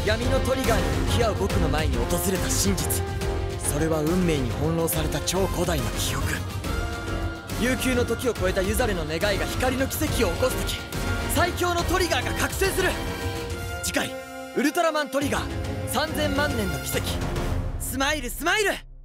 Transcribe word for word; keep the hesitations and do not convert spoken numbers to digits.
闇のトリガーに向き合う僕の前に訪れた真実、それは運命に翻弄された超古代の記憶。悠久の時を超えたユザレの願いが光の奇跡を起こす時、最強のトリガーが覚醒する。次回ウルトラマントリガーさんぜんまん年の奇跡。スマイルスマイル。